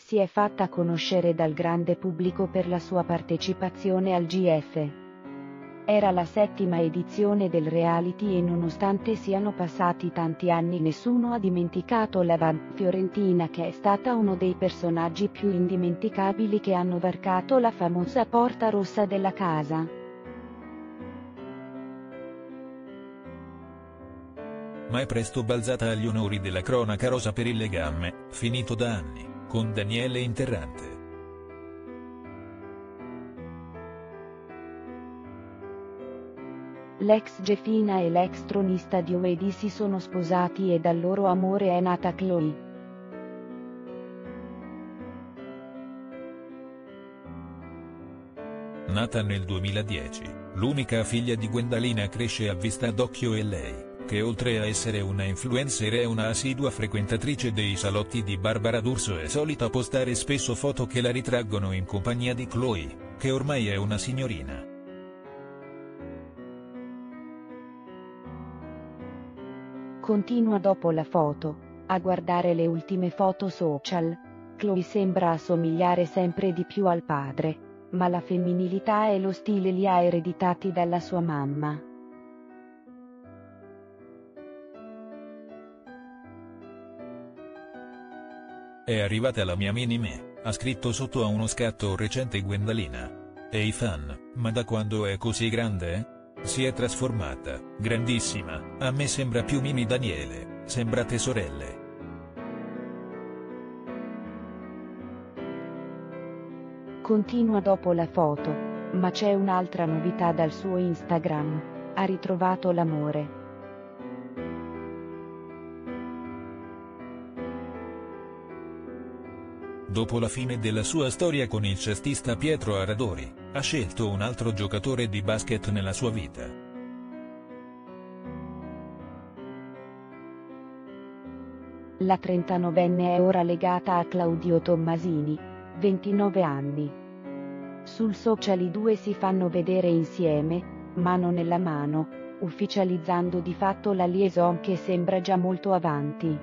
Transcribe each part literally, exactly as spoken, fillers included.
si è fatta conoscere dal grande pubblico per la sua partecipazione al G F. Era la settima edizione del reality e nonostante siano passati tanti anni nessuno ha dimenticato la band fiorentina, che è stata uno dei personaggi più indimenticabili che hanno varcato la famosa porta rossa della casa. Ma è presto balzata agli onori della cronaca rosa per il legame, finito da anni, con Daniele Interrante. L'ex Gefina e l'ex tronista di U E D si sono sposati e dal loro amore è nata Chloe. Nata nel duemiladieci, l'unica figlia di Gwendalina cresce a vista d'occhio e lei, che oltre a essere una influencer è una assidua frequentatrice dei salotti di Barbara D'Urso, è solita postare spesso foto che la ritraggono in compagnia di Chloe, che ormai è una signorina. Continua dopo la foto, a guardare le ultime foto social. Chloe sembra assomigliare sempre di più al padre, ma la femminilità e lo stile li ha ereditati dalla sua mamma. È arrivata la mia mini-me, ha scritto sotto a uno scatto recente Gwendalina. Ehi fan, ma da quando è così grande? Si è trasformata, grandissima, a me sembra più Mimi Daniele, sembrate sorelle. Continua dopo la foto, ma c'è un'altra novità dal suo Instagram, ha ritrovato l'amore. Dopo la fine della sua storia con il cestista Pietro Aradori, ha scelto un altro giocatore di basket nella sua vita. La trentanovenne è ora legata a Claudio Tommasini, ventinove anni. Sul social i due si fanno vedere insieme, mano nella mano, ufficializzando di fatto la liaison che sembra già molto avanti.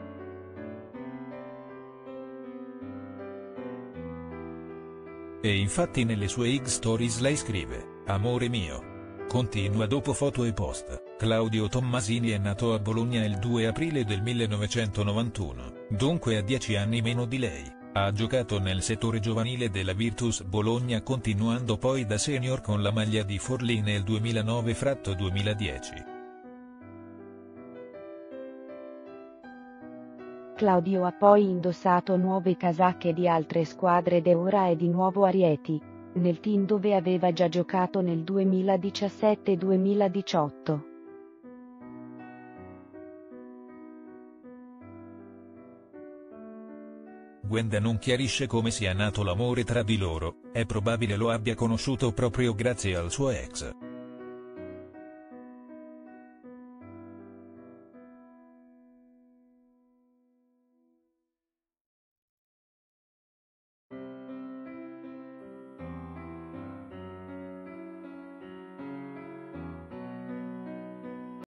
E infatti nelle sue I G Stories lei scrive: "Amore mio". Continua dopo foto e post. Claudio Tommasini è nato a Bologna il due aprile del millenovecentonovantuno, dunque ha dieci anni meno di lei. Ha giocato nel settore giovanile della Virtus Bologna, continuando poi da senior con la maglia di Forlì nel duemilanove-duemiladieci. Claudio ha poi indossato nuove casacche di altre squadre ed ora è di nuovo a Rieti, nel team dove aveva già giocato nel duemiladiciassette-duemiladiciotto. Gwenda non chiarisce come sia nato l'amore tra di loro, è probabile lo abbia conosciuto proprio grazie al suo ex.